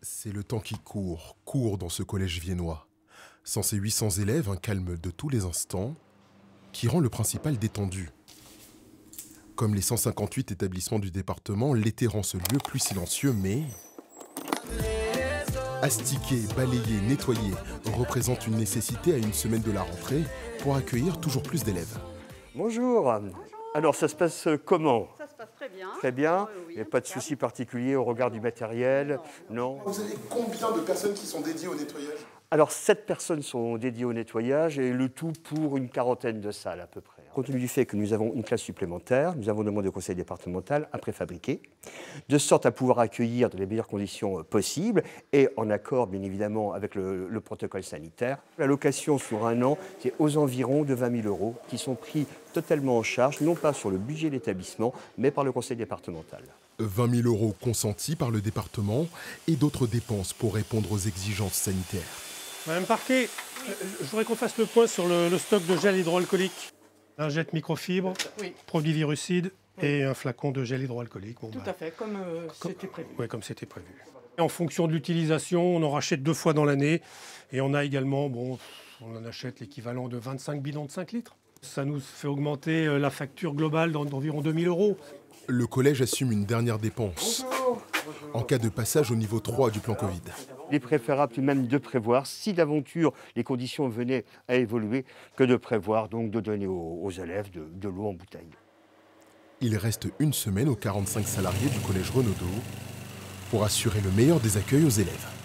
C'est le temps qui court dans ce collège viennois. Sans ses 800 élèves, un calme de tous les instants, qui rend le principal détendu. Comme les 158 établissements du département, l'été rend ce lieu plus silencieux, mais... Astiquer, balayer, nettoyer représente une nécessité à une semaine de la rentrée pour accueillir toujours plus d'élèves. Bonjour. Alors ça se passe comment? Ça se passe très bien. Très bien. Oui, Il n'y a pas de souci particulier au regard du matériel? Non. Vous avez combien de personnes qui sont dédiées au nettoyage? Alors 7 personnes sont dédiées au nettoyage et le tout pour une quarantaine de salles à peu près. Compte tenu du fait que nous avons une classe supplémentaire, nous avons demandé au conseil départemental un préfabriqué, de sorte à pouvoir accueillir dans les meilleures conditions possibles et en accord bien évidemment avec le protocole sanitaire. La location sur un an, c'est aux environs de 20 000 € qui sont pris totalement en charge, non pas sur le budget de l'établissement, mais par le conseil départemental. 20 000 € consentis par le département et d'autres dépenses pour répondre aux exigences sanitaires. Madame Parquet, je voudrais qu'on fasse le point sur le stock de gel hydroalcoolique. Un jet microfibre, Oui. produit virucide et un flacon de gel hydroalcoolique. Bon, Tout à fait, comme c'était prévu. Oui, comme c'était prévu. Et en fonction de l'utilisation, on en rachète 2 fois dans l'année. Et on a également, on en achète l'équivalent de 25 bidons de 5 litres. Ça nous fait augmenter la facture globale d'environ 2 000 €. Le collège assume une dernière dépense en cas de passage au niveau 3 du plan Covid. Il est préférable tout de même de prévoir, si d'aventure les conditions venaient à évoluer, que de prévoir donc de donner aux élèves de l'eau en bouteille. Il reste une semaine aux 45 salariés du collège Renaudot pour assurer le meilleur des accueils aux élèves.